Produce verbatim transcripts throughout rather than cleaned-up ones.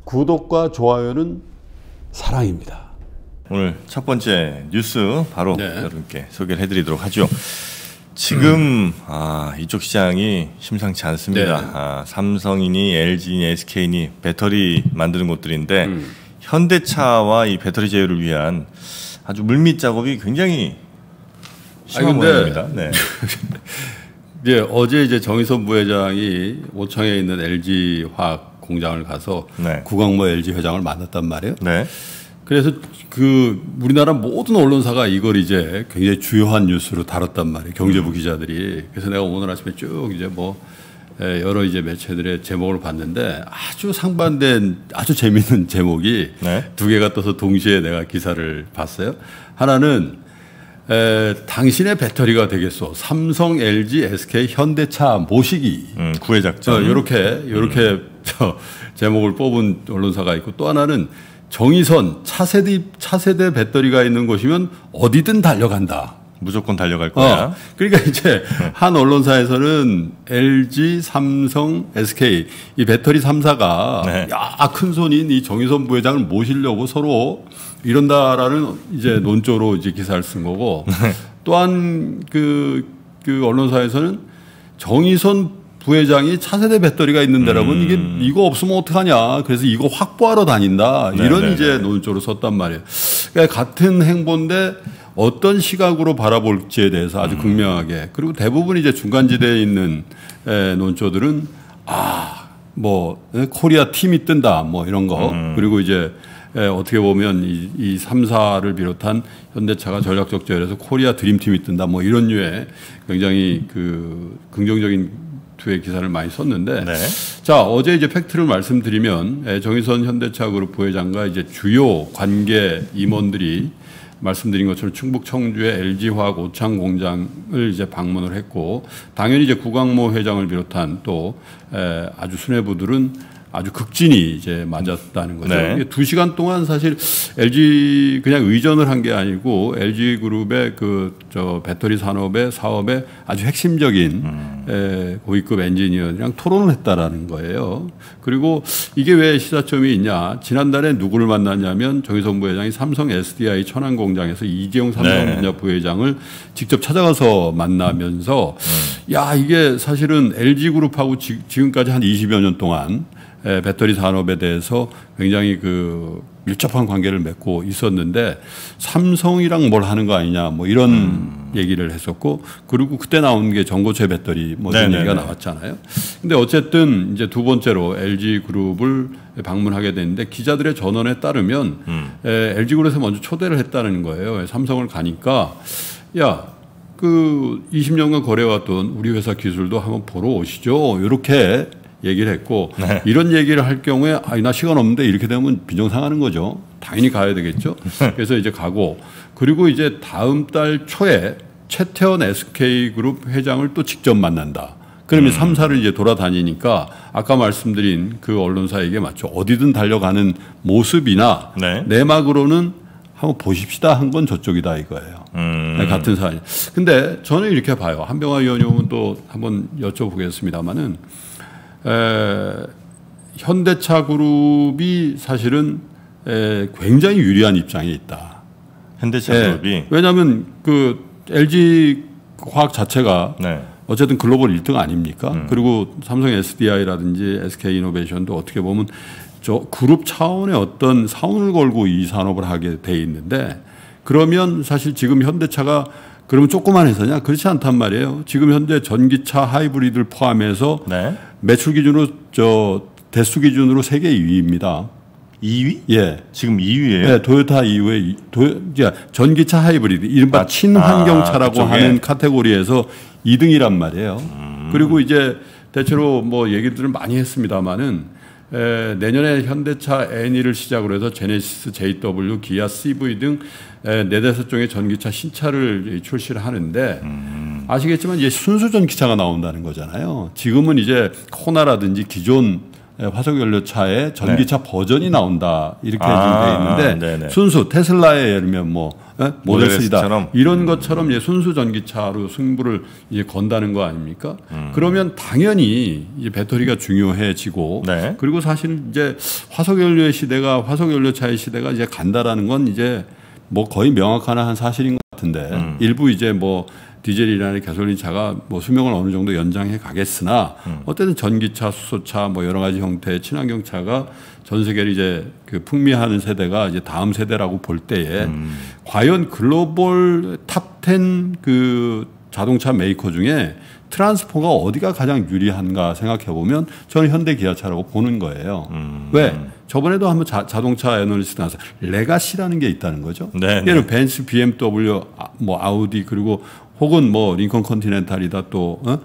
구독과 좋아요는 사랑입니다. 오늘 첫 번째 뉴스 바로 네. 여러분께 소개를 해드리도록 하죠. 지금 음. 아, 이쪽 시장이 심상치 않습니다. 네. 아, 삼성이니 엘지니 에스케이니 배터리 만드는 곳들인데 음. 현대차와 이 배터리 제휴를 위한 아주 물밑 작업이 굉장히 심한 모양입니다. 네. 이제 어제 이제 정의선 부회장이 오창에 있는 엘지화학 공장을 가서 네. 구광모 엘지 회장을 만났단 말이에요. 네. 그래서 그 우리나라 모든 언론사가 이걸 이제 굉장히 주요한 뉴스로 다뤘단 말이에요. 경제부 기자들이. 그래서 내가 오늘 아침에 쭉 이제 뭐 여러 이제 매체들의 제목을 봤는데 아주 상반된 아주 재미있는 제목이 네. 두 개가 떠서 동시에 내가 기사를 봤어요. 하나는 에, 당신의 배터리가 되겠소. 삼성, 엘지, 에스케이, 현대차 모시기. 음, 구애 작전. 이렇게 이렇게 음. 저 제목을 뽑은 언론사가 있고 또 하나는 정의선 차세대 차세대 배터리가 있는 곳이면 어디든 달려간다. 무조건 달려갈 거야. 어, 그러니까 이제 한 언론사에서는 엘지, 삼성, 에스케이 이 배터리 삼 사가 네. 야, 큰 손인 이 정의선 부회장을 모시려고 서로 이런다라는 이제 논조로 이제 기사를 쓴 거고 네. 또한 그, 그 언론사에서는 정의선 부회장이 차세대 배터리가 있는 데라면 음. 이게 이거 없으면 어떡하냐. 그래서 이거 확보하러 다닌다. 네네네. 이런 이제 논조로 썼단 말이에요. 그러니까 같은 행보인데 어떤 시각으로 바라볼지에 대해서 아주 극명하게 그리고 대부분 이제 중간지대에 있는 에, 논조들은 아, 뭐 코리아 팀이 뜬다 뭐 이런 거 음. 그리고 이제 에, 어떻게 보면 이, 이 삼 사를 비롯한 현대차가 전략적 제휴에서 코리아 드림팀이 뜬다 뭐 이런 류의 굉장히 그 긍정적인 투의 기사를 많이 썼는데 네. 자 어제 이제 팩트를 말씀드리면 정의선 현대차그룹 부회장과 이제 주요 관계 임원들이 말씀드린 것처럼 충북 청주의 엘지화학 오창 공장을 이제 방문을 했고 당연히 이제 구광모 회장을 비롯한 또 아주 수뇌부들은 아주 극진히 이제 맞았다는 거죠. 네. 두 시간 동안 사실 엘지 그냥 의전을 한 게 아니고 엘지그룹의 그 저 배터리 산업의 사업의 아주 핵심적인 음. 에, 고위급 엔지니어들이랑 토론을 했다라는 거예요. 그리고 이게 왜 시사점이 있냐? 지난달에 누구를 만났냐면 정의선 부회장이 삼성 에스디아이 천안 공장에서 이재용 삼성전자 네. 부회장을 직접 찾아가서 만나면서 음. 야 이게 사실은 엘지그룹하고 지, 지금까지 한 이십여 년 동안 에, 배터리 산업에 대해서 굉장히 그 밀접한 관계를 맺고 있었는데 삼성이랑 뭘 하는 거 아니냐 뭐 이런 음. 얘기를 했었고 그리고 그때 나온 게 전고체 배터리 뭐 이런 얘기가 나왔잖아요. 근데 어쨌든 이제 두 번째로 엘지그룹을 방문하게 됐는데 기자들의 전원에 따르면 음. 에, 엘지그룹에서 먼저 초대를 했다는 거예요. 삼성을 가니까 야 그 이십 년간 거래해왔던 우리 회사 기술도 한번 보러 오시죠. 이렇게 얘기를 했고 네. 이런 얘기를 할 경우에 아, 나 시간 없는데 이렇게 되면 빈정상하는 거죠. 당연히 가야 되겠죠. 그래서 이제 가고 그리고 이제 다음 달 초에 최태원 에스케이그룹 회장을 또 직접 만난다. 그러면 음. 삼 사를 이제 돌아다니니까 아까 말씀드린 그 언론사에게 맞춰 어디든 달려가는 모습이나 네. 내막으로는 한번 보십시다 한 건 저쪽이다 이거예요. 음. 네, 같은 사안이. 근데 저는 이렇게 봐요. 한병화 의원님은 또 한번 여쭤보겠습니다마는 에, 현대차 그룹이 사실은 에, 굉장히 유리한 입장에 있다. 현대차 에, 그룹이 왜냐하면 그 엘지 화학 자체가 네. 어쨌든 글로벌 일 등 아닙니까? 음. 그리고 삼성 에스디아이라든지 에스케이이노베이션도 어떻게 보면 저 그룹 차원의 어떤 사원을 걸고 이 산업을 하게 돼 있는데 그러면 사실 지금 현대차가 그러면 조그만 회사냐? 그렇지 않단 말이에요. 지금 현재 전기차 하이브리드를 포함해서 네. 매출 기준으로 저 대수 기준으로 세계 이 위입니다. 이 위? 예. 지금 이 위예요? 네, 도요타 이후에 도, 전기차 하이브리드 이른바 아, 친환경차라고 아, 하는 카테고리에서 이 등이란 말이에요. 음. 그리고 이제 대체로 뭐 얘기들을 많이 했습니다마는 에, 내년에 현대차 엔이를 시작으로 해서 제네시스, 제이더블유, 기아, 씨브이 등 네다섯 종의 전기차 신차를 출시를 하는데 음. 아시겠지만 이제 순수 전기차가 나온다는 거잖아요. 지금은 이제 코나라든지 기존 화석연료차의 전기차 네. 버전이 나온다 이렇게 아, 돼 있는데 네네. 순수 테슬라의 예를 들면 뭐 모델 쓰리다 이런 음. 것처럼 이제 순수 전기차로 승부를 이제 건다는 거 아닙니까? 음. 그러면 당연히 이제 배터리가 중요해지고 네. 그리고 사실 이제 화석연료의 시대가 화석연료차의 시대가 이제 간다라는 건 이제 뭐 거의 명확한 한 사실인 것 같은데 음. 일부 이제 뭐 디젤이나 가솔린 차가 뭐 수명을 어느 정도 연장해 가겠으나 음. 어쨌든 전기차, 수소차 뭐 여러 가지 형태의 친환경 차가 전 세계를 이제 그 풍미하는 세대가 이제 다음 세대라고 볼 때에 음. 과연 글로벌 탑 텐 그 자동차 메이커 중에 트랜스포가 어디가 가장 유리한가 생각해 보면 저는 현대 기아차라고 보는 거예요. 음. 왜? 저번에도 한번 자, 자동차 애널리스트 나와서 레가시라는 게 있다는 거죠. 얘는 벤츠, 비엠더블유, 뭐 아우디 그리고 혹은 뭐 링컨 컨티넨탈이다 또 어?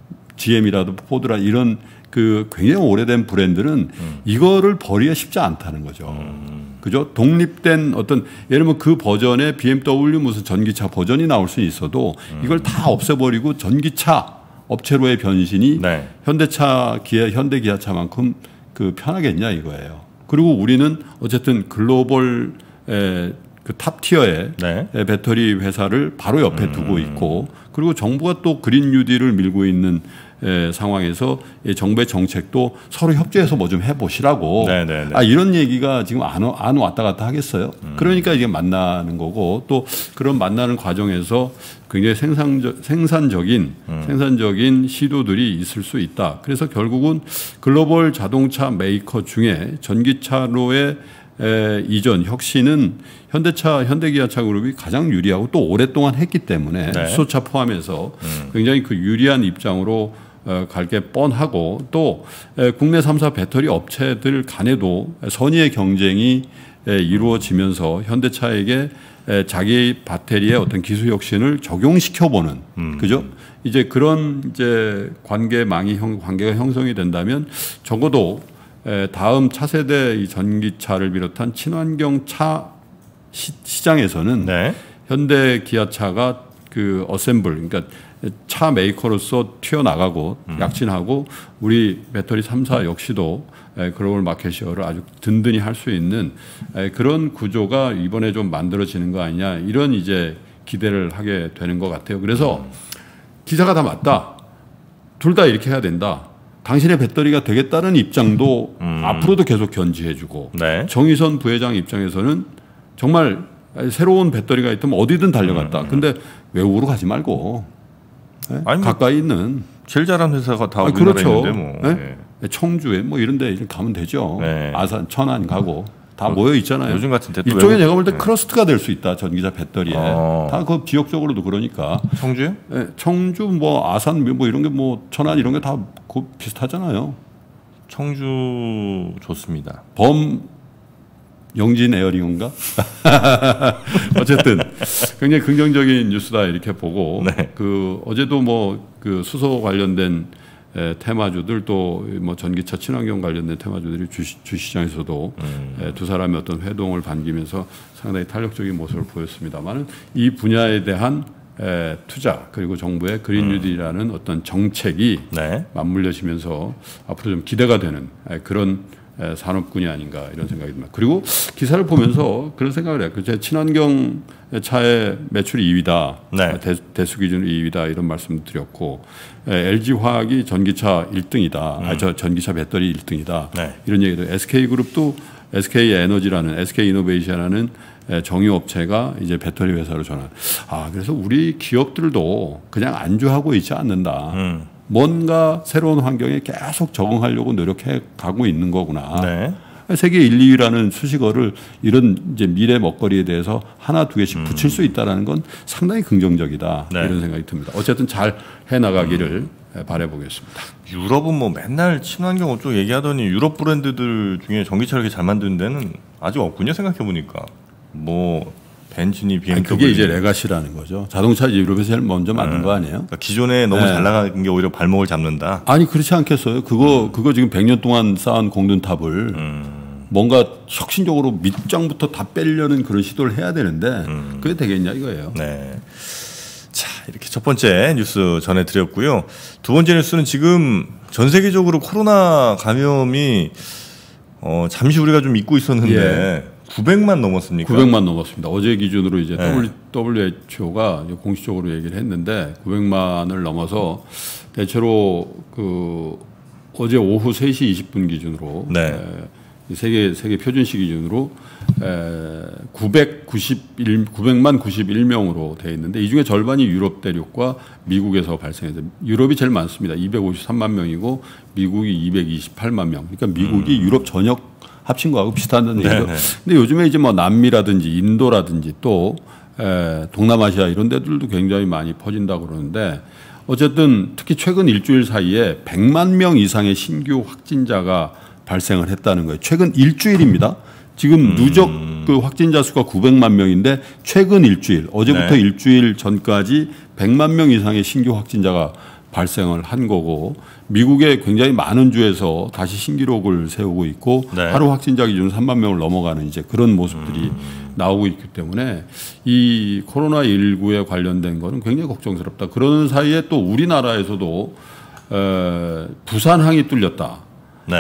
지엠이라도 포드라 이런 그 굉장히 오래된 브랜드는 음. 이거를 버리기가 쉽지 않다는 거죠. 음. 그죠? 독립된 어떤 예를 들면 그 버전의 비엠더블유 무슨 전기차 버전이 나올 수 있어도 음. 이걸 다 없애버리고 전기차 업체로의 변신이 네. 현대차 기아 현대기아차만큼 그 편하겠냐 이거예요. 그리고 우리는 어쨌든 글로벌 에, 그 탑티어의 네. 배터리 회사를 바로 옆에 음. 두고 있고 그리고 정부가 또 그린 뉴딜을 밀고 있는 에, 상황에서 정부의 정책도 서로 협조해서 뭐 좀 해보시라고 네네네. 아, 이런 얘기가 지금 안, 안 왔다 갔다 하겠어요. 음. 그러니까 이게 만나는 거고 또 그런 만나는 과정에서 굉장히 생산적, 생산적인 음. 생산적인 시도들이 있을 수 있다. 그래서 결국은 글로벌 자동차 메이커 중에 전기차로의 에, 이전 혁신은 현대차, 현대기아차 그룹이 가장 유리하고 또 오랫동안 했기 때문에 네. 수소차 포함해서 음. 굉장히 그 유리한 입장으로 어, 갈 게 뻔하고 또 에, 국내 삼 사 배터리 업체들 간에도 선의의 경쟁이 에, 이루어지면서 현대차에게 에, 자기 배터리의 어떤 기술 혁신을 적용시켜보는 음. 그죠? 이제 그런 이제 관계망이 형, 관계가 형성이 된다면 적어도 다음 차세대 이 전기차를 비롯한 친환경 차 시, 시장에서는 네. 현대 기아차가 그 어셈블 그러니까 차 메이커로서 튀어나가고 음. 약진하고 우리 배터리 삼 사 역시도 글로벌 마켓시어를 아주 든든히 할 수 있는 그런 구조가 이번에 좀 만들어지는 거 아니냐 이런 이제 기대를 하게 되는 것 같아요. 그래서 음. 기사가 다 맞다. 둘 다 이렇게 해야 된다. 당신의 배터리가 되겠다는 입장도 음. 앞으로도 계속 견지해주고 네. 정의선 부회장 입장에서는 정말 새로운 배터리가 있다면 어디든 달려갔다. 음. 근데 외국으로 가지 말고 네? 아니, 가까이 있는 제일 잘하는 회사가 다 우리나라에 그렇죠. 있는데 뭐. 네? 네. 청주에 뭐 이런 데 가면 되죠. 네. 아산, 천안 가고 다 모여 있잖아요. 요즘 같은 때 일종의 내가 볼 때 네. 크러스트가 될 수 있다. 전기차 배터리에. 어. 다 그 지역적으로도 그러니까. 청주요? 네, 청주 뭐 아산 뭐 이런 게 뭐 천안 이런 게 다 비슷하잖아요. 청주 좋습니다. 범 영진 에어링인가? 어쨌든 굉장히 긍정적인 뉴스다 이렇게 보고 네. 그 어제도 뭐 그 수소 관련된 에, 테마주들 또 뭐 전기차 친환경 관련된 테마주들이 주시, 주시장에서도 음. 에, 두 사람의 어떤 회동을 반기면서 상당히 탄력적인 모습을 보였습니다만은 이 분야에 대한 에, 투자 그리고 정부의 그린 뉴딜이라는 음. 어떤 정책이 네. 맞물려지면서 앞으로 좀 기대가 되는 에, 그런 에, 산업군이 아닌가 이런 생각이 듭니다. 그리고 기사를 보면서 그런 생각을 해요. 제 친환경 차의 매출이 이 위다. 네. 대, 대수 기준으로 이 위다 이런 말씀 드렸고 에, 엘지화학이 전기차 일 등이다. 음. 아, 저 전기차 배터리 일 등이다. 네. 이런 얘기도 에스케이그룹도 에스케이에너지라는 에스케이이노베이션이라는 정유업체가 이제 배터리 회사로 전환. 아 그래서 우리 기업들도 그냥 안주하고 있지 않는다. 음. 뭔가 새로운 환경에 계속 적응하려고 노력해 가고 있는 거구나. 네. 세계 일, 이 위라는 수식어를 이런 이제 미래 먹거리에 대해서 하나 두 개씩 붙일 음. 수 있다는 건 상당히 긍정적이다. 네. 이런 생각이 듭니다. 어쨌든 잘 해나가기를 음. 바라보겠습니다. 유럽은 뭐 맨날 친환경 어쩌고 얘기하더니 유럽 브랜드들 중에 전기차를 이렇게 잘 만드는 데는 아직 없군요. 생각해 보니까 뭐 벤츠니 비엠더블유. 그게 이제 레가시라는 거죠. 자동차 유럽에서 제일 먼저 만든 네. 거 아니에요? 그러니까 기존에 너무 네. 잘 나가는 게 오히려 발목을 잡는다. 아니 그렇지 않겠어요. 그거 음. 그거 지금 백 년 동안 쌓은 공든탑을 음. 뭔가 혁신적으로 밑장부터 다 빼려는 그런 시도를 해야 되는데 음. 그게 되겠냐 이거예요. 네. 자 이렇게 첫 번째 뉴스 전해드렸고요. 두 번째 뉴스는 지금 전 세계적으로 코로나 감염이 어, 잠시 우리가 좀 잊고 있었는데 예. 구백만 넘었습니까? 구백만 넘었습니다. 어제 기준으로 이제 네. 더블유 에이치 오가 공식적으로 얘기를 했는데 구백만을 넘어서 대체로 그 어제 오후 세 시 이십 분 기준으로 네. 에, 세계 세계 표준시 기준으로 에, 구백구십일 구백만 구십일 명으로 되어 있는데 이 중에 절반이 유럽 대륙과 미국에서 발생해서 유럽이 제일 많습니다. 이백오십삼만 명이고 미국이 이백이십팔만 명. 그러니까 미국이 음. 유럽 전역 합친 거하고 비슷하다는 얘기죠. 근데 요즘에 이제 뭐 남미라든지 인도라든지 또 에, 동남아시아 이런 데들도 굉장히 많이 퍼진다고 그러는데 어쨌든 특히 최근 일주일 사이에 백만 명 이상의 신규 확진자가 발생을 했다는 거예요. 최근 일주일입니다. 지금 누적 그 확진자 수가 구백만 명인데 최근 일주일 어제부터 네. 일주일 전까지 백만 명 이상의 신규 확진자가 발생을 한 거고 미국의 굉장히 많은 주에서 다시 신기록을 세우고 있고 네. 하루 확진자 기준 삼만 명을 넘어가는 이제 그런 모습들이 음. 나오고 있기 때문에 이 코로나십구에 관련된 거는 굉장히 걱정스럽다. 그러는 사이에 또 우리나라에서도 에, 부산항이 뚫렸다. 네.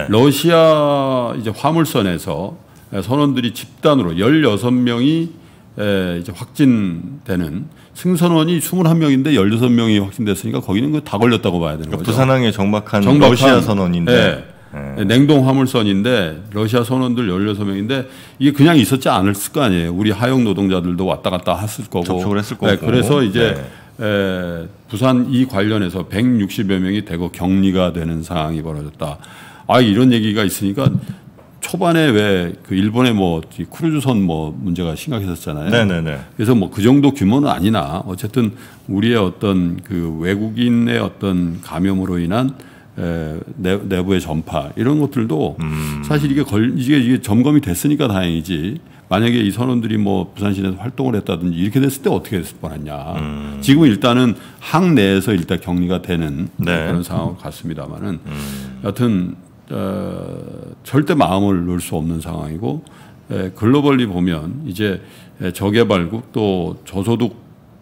러시아 이제 화물선에서 선원들이 집단으로 열여섯 명이 에, 이제 확진되는 승선원이 이십일 명인데 열여섯 명이 확진됐으니까 거기는 그 다 걸렸다고 봐야 되는 그러니까 거죠. 부산항에 정박한, 정박한 러시아 선원인데 네. 네. 냉동 화물선인데 러시아 선원들 열여섯 명인데 이게 그냥 있었지 않았을 거 아니에요. 우리 하역 노동자들도 왔다 갔다 했을 거고. 접촉을 했을 거고. 네. 그래서 이제 네. 에, 부산 이 관련해서 백육십여 명이 대거 격리가 되는 상황이 벌어졌다. 아 이런 얘기가 있으니까 초반에 왜 그 일본의 뭐 크루즈선 뭐 문제가 심각했었잖아요. 네네네. 그래서 뭐 그 정도 규모는 아니나 어쨌든 우리의 어떤 그 외국인의 어떤 감염으로 인한 에, 내, 내부의 전파 이런 것들도 음. 사실 이게 걸 이게, 이게 점검이 됐으니까 다행이지. 만약에 이 선원들이 뭐 부산 시내에서 활동을 했다든지 이렇게 됐을 때 어떻게 됐을 뻔했냐. 음. 지금은 일단은 항 내에서 일단 격리가 되는 네. 그런 상황 같습니다만은 음. 여하튼. 어, 절대 마음을 놓을 수 없는 상황이고 에, 글로벌리 보면 이제 저개발국 또 저소득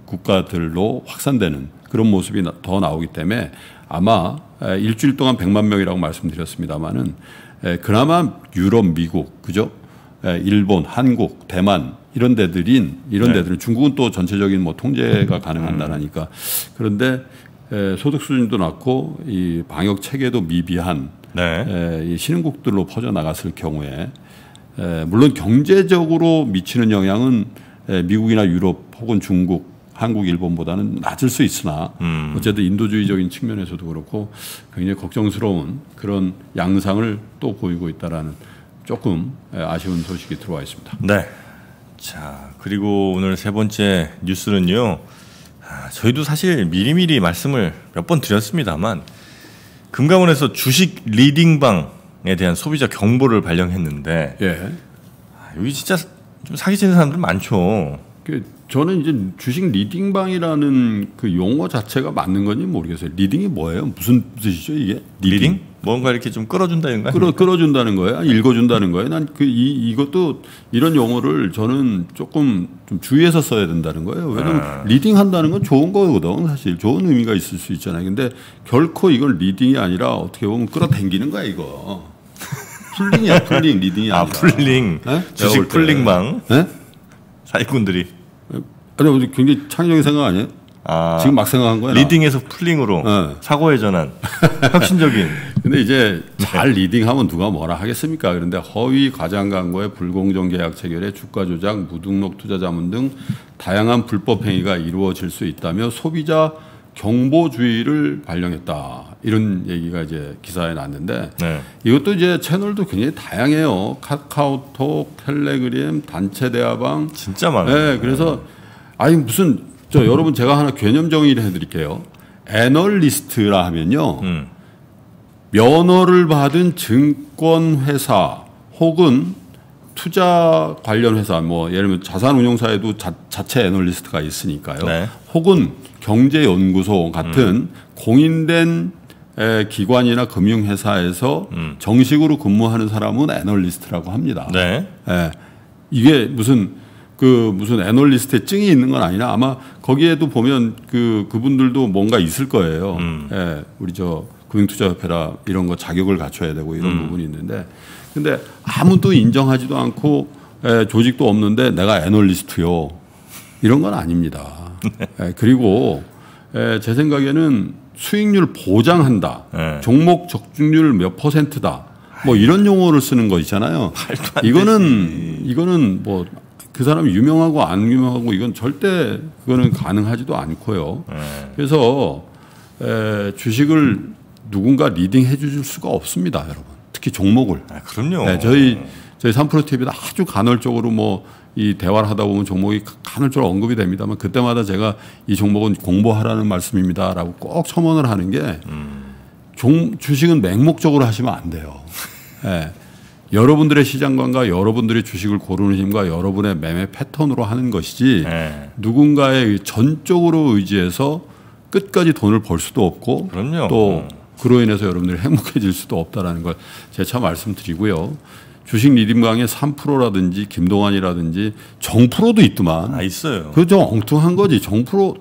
국가들로 확산되는 그런 모습이 나, 더 나오기 때문에 아마 에, 일주일 동안 백만 명이라고 말씀드렸습니다마는 에, 그나마 유럽, 미국, 그죠? 에, 일본, 한국, 대만 이런 데들인 이런 네. 데들은 중국은 또 전체적인 뭐 통제가 가능한 나라니까 그런데 에, 소득 수준도 낮고 이 방역 체계도 미비한 네. 에, 이 신흥국들로 퍼져나갔을 경우에 에, 물론 경제적으로 미치는 영향은 에, 미국이나 유럽 혹은 중국, 한국, 일본보다는 낮을 수 있으나 음. 어쨌든 인도주의적인 측면에서도 그렇고 굉장히 걱정스러운 그런 양상을 또 보이고 있다라는 조금 에, 아쉬운 소식이 들어와 있습니다. 네. 자 그리고 오늘 세 번째 뉴스는요. 아, 저희도 사실 미리미리 말씀을 몇 번 드렸습니다만 금감원에서 주식 리딩방에 대한 소비자 경보를 발령했는데 예. 아, 여기 진짜 좀 사기치는 사람들 많죠. 그 저는 이제 주식 리딩방이라는 그 용어 자체가 맞는 건지 모르겠어요. 리딩이 뭐예요? 무슨 뜻이죠 이게? 리딩? 리딩? 뭔가 이렇게 좀 끌어준다는 거예요? 끌어, 끌어준다는 거예요? 읽어준다는 거예요? 난 그 이 이것도 이런 용어를 저는 조금 좀 주의해서 써야 된다는 거예요. 왜냐하면 아. 리딩한다는 건 좋은 거거든. 사실 좋은 의미가 있을 수 있잖아요. 근데 결코 이건 리딩이 아니라 어떻게 보면 끌어당기는 거야 이거. 풀링이야 풀링 리딩이 아니라. 아 풀링. 네? 주식 풀링방. 네? 사기꾼들이. 아니 굉장히 창의적인 생각 아니에요? 아, 지금 막 생각한 거야. 리딩에서 풀링으로 네. 사고의 전환. 혁신적인. 근데 이제 잘 리딩하면 누가 뭐라 하겠습니까? 그런데 허위 과장 광고의 불공정 계약 체결에 주가 조작, 무등록 투자 자문 등 다양한 불법 행위가 이루어질 수 있다며 소비자 경보주의를 발령했다. 이런 얘기가 이제 기사에 났는데 네. 이것도 이제 채널도 굉장히 다양해요. 카카오톡, 텔레그램, 단체 대화방. 진짜 많아요. 네, 그래서 아니 무슨 저 여러분 제가 하나 개념 정의를 해드릴게요. 애널리스트라 하면요. 음. 면허를 받은 증권회사 혹은 투자 관련 회사 뭐 예를 들면 자산운용사에도 자, 자체 애널리스트가 있으니까요. 네. 혹은 경제연구소 같은 음. 공인된 에, 기관이나 금융회사에서 음. 정식으로 근무하는 사람은 애널리스트라고 합니다. 네. 에, 이게 무슨 그 무슨 애널리스트의 증이 있는 건 아니라 아마 거기에도 보면 그 그분들도 뭔가 있을 거예요. 음. 예, 우리 저 금융투자협회라 이런 거 자격을 갖춰야 되고 이런 음. 부분이 있는데 근데 아무도 인정하지도 않고 에, 조직도 없는데 내가 애널리스트요. 이런 건 아닙니다. 에, 그리고 에, 제 생각에는 수익률 보장한다. 네. 종목 적중률 몇 퍼센트다. 뭐 이런 용어를 쓰는 거 있잖아요. 이거는 되지. 이거는 뭐 그 사람이 유명하고 안 유명하고 이건 절대 그거는 가능하지도 않고요. 네. 그래서 에, 주식을 누군가 리딩해 줄 수가 없습니다, 여러분. 특히 종목을. 아, 그럼요. 네, 저희 저희 삼프로 티비도 아주 간헐적으로 뭐 이 대화를 하다 보면 종목이 간헐적으로 언급이 됩니다만 그때마다 제가 이 종목은 공부하라는 말씀입니다라고 꼭 첨언을 하는 게 음. 종, 주식은 맹목적으로 하시면 안 돼요. 네. 여러분들의 시장관과 여러분들의 주식을 고르는 힘과 여러분의 매매 패턴으로 하는 것이지 네. 누군가의 전적으로 의지해서 끝까지 돈을 벌 수도 없고 그럼요. 또 그로 인해서 여러분들이 행복해질 수도 없다는 걸 재차 말씀드리고요. 주식 리딩방에 삼 프로라든지 김동완이라든지 정프로도 있더만. 아, 있어요. 그거 좀 엉뚱한 거지. 정프로.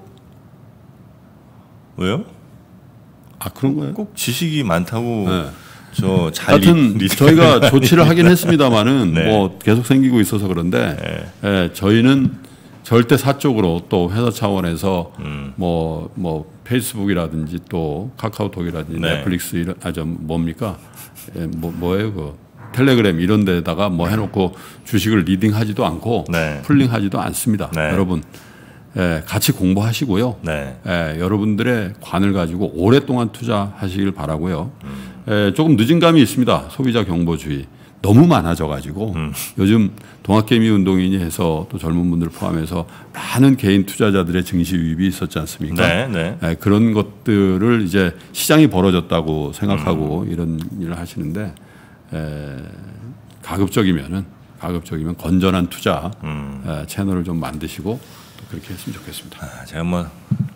왜요? 아, 그런 거예요? 꼭 지식이 많다고. 네. 저 잘 하여튼 리, 저희가 조치를 하긴 했습니다마는 네. 뭐 계속 생기고 있어서 그런데 네. 예, 저희는 절대 사적으로 또 회사 차원에서 음. 뭐, 뭐 페이스북이라든지 또 카카오톡이라든지 네. 넷플릭스 이런 아 좀 뭡니까? 예, 뭐 뭐예요 그 텔레그램 이런 데다가 뭐 해놓고 주식을 리딩하지도 않고 네. 풀링하지도 않습니다. 네. 여러분 예, 같이 공부하시고요. 네. 예, 여러분들의 관을 가지고 오랫동안 투자하시길 바라고요. 음. 예, 조금 늦은 감이 있습니다. 소비자 경보주의 너무 많아져가지고 음. 요즘 동학개미 운동인이 해서 또 젊은 분들 포함해서 많은 개인 투자자들의 증시 유입이 있었지 않습니까? 네, 네. 예, 그런 것들을 이제 시장이 벌어졌다고 생각하고 음. 이런 일을 하시는데 에, 가급적이면은 가급적이면 건전한 투자 음. 에, 채널을 좀 만드시고 또 그렇게 했으면 좋겠습니다. 아, 제가 뭐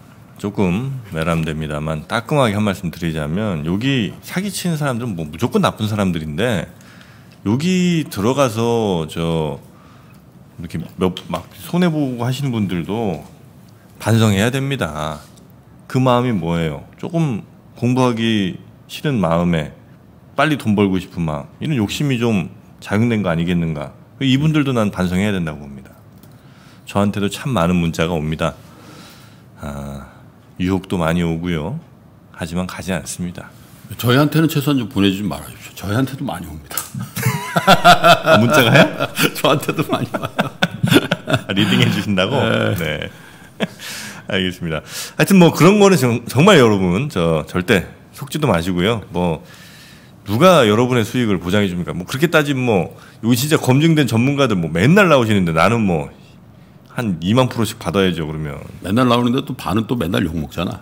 조금 외람됩니다만 따끔하게 한 말씀 드리자면 여기 사기치는 사람들은 뭐 무조건 나쁜 사람들인데 여기 들어가서 저 이렇게 몇 막 손해 보고 하시는 분들도 반성해야 됩니다. 그 마음이 뭐예요? 조금 공부하기 싫은 마음에 빨리 돈 벌고 싶은 마음 이런 욕심이 좀 작용된 거 아니겠는가? 이분들도 난 반성해야 된다고 봅니다. 저한테도 참 많은 문자가 옵니다. 아, 유혹도 많이 오고요. 하지만 가지 않습니다. 저희한테는 최소한 좀 보내주지 말아주십시오. 저희한테도 많이 옵니다. 아, 문자가요? 저한테도 많이 와요. 리딩해 주신다고? 네. 네. 알겠습니다. 하여튼 뭐 그런 거는 정, 정말 여러분 저 절대 속지도 마시고요. 뭐 누가 여러분의 수익을 보장해 줍니까? 뭐 그렇게 따지면 뭐 여기 진짜 검증된 전문가들 뭐 맨날 나오시는데 나는 뭐 한 이만 프로씩 받아야죠. 그러면 맨날 나오는데 또 반은 또 맨날 욕 먹잖아.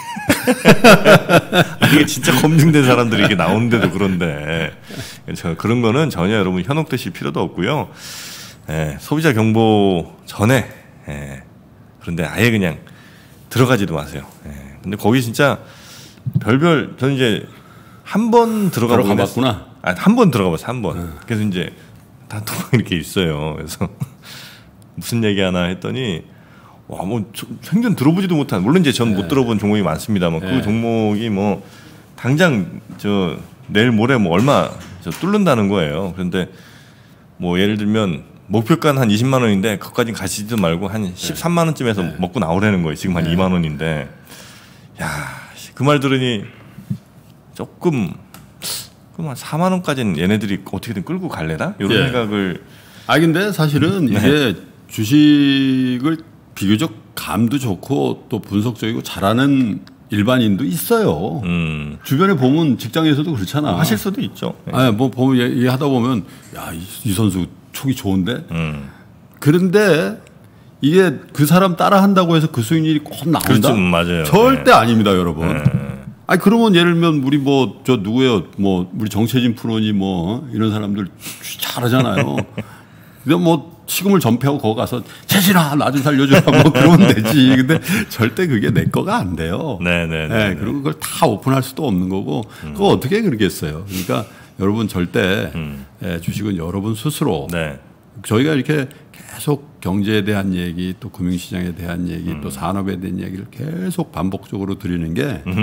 이게 진짜 검증된 사람들이 이게 나오는데도 그런데 저 그런 거는 전혀 여러분 현혹되실 필요도 없고요. 예, 소비자 경보 전에 예, 그런데 아예 그냥 들어가지도 마세요. 예, 근데 거기 진짜 별별 저는 이제 한 번 들어가 봤구나. 아, 한 번 들어가 봤어 한 번. 음. 그래서 이제 다투가 이렇게 있어요. 그래서 무슨 얘기 하나 했더니. 와, 뭐 생전 들어보지도 못한 물론 이제 전 못 네. 들어본 종목이 많습니다만 네. 그 종목이 뭐 당장 저 내일 모레 뭐 얼마 저 뚫는다는 거예요. 그런데 뭐 예를 들면 목표가는 한 이십만 원인데 그것까지 가시지도 말고 한 십삼만 원쯤에서 네. 먹고 나오라는 거예요. 지금 한 네. 이만 원인데 야, 그 말 들으니 조금 그럼 한 사만 원까지는 얘네들이 어떻게든 끌고 갈래나? 이런 네. 생각을 아 근데 사실은 네. 이게 주식을 비교적 감도 좋고 또 분석적이고 잘하는 일반인도 있어요. 음. 주변에 보면 직장에서도 그렇잖아. 뭐 하실 수도 있죠. 네. 아니, 뭐 보면 얘기하다 보면 야, 이, 이 선수 촉이 좋은데. 음. 그런데 이게 그 사람 따라 한다고 해서 그 수익률이 꼭 나온다? 그렇죠, 맞아요. 절대 네. 아닙니다, 여러분. 네. 아니 그러면 예를 들면 우리 뭐 저 누구예요? 뭐 우리 정채진 프로니 뭐 이런 사람들 잘하잖아요. 근데 뭐 시금을 전폐하고 거기 가서 채진아 나 좀 살려주라 뭐 그러면 되지. 근데 절대 그게 내 거가 안 돼요. 네네네. 네, 그리고 그걸 다 오픈할 수도 없는 거고 음. 그거 어떻게 그러겠어요. 그러니까 여러분 절대 음. 예, 주식은 여러분 스스로 네. 저희가 이렇게 계속 경제에 대한 얘기 또 금융시장에 대한 얘기 음. 또 산업에 대한 얘기를 계속 반복적으로 드리는 게 음.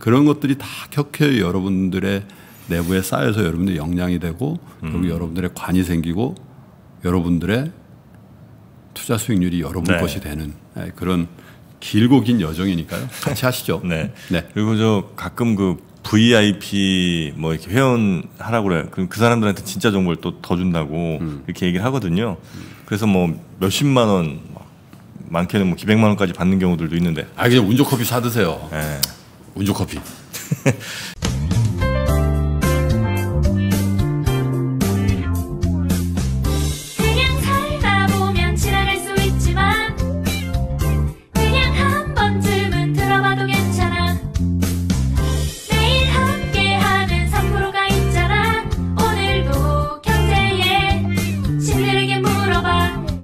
그런 것들이 다 켜켜이 여러분들의 내부에 쌓여서 여러분들의 역량이 되고 그리고 음. 여러분들의 관이 생기고 여러분들의 투자 수익률이 여러분 네. 것이 되는 그런 길고 긴 여정이니까요. 같이 하시죠. 네. 네. 그리고 저 가끔 그 브이아이피 뭐 이렇게 회원 하라고 그래요. 그럼 그 사람들한테 진짜 정보를 또 더 준다고 음. 이렇게 얘기를 하거든요. 음. 그래서 뭐 몇십만 원, 많게는 뭐 기백만 원까지 받는 경우들도 있는데. 아 그냥 운조 커피 사 드세요. 네. 운조 커피.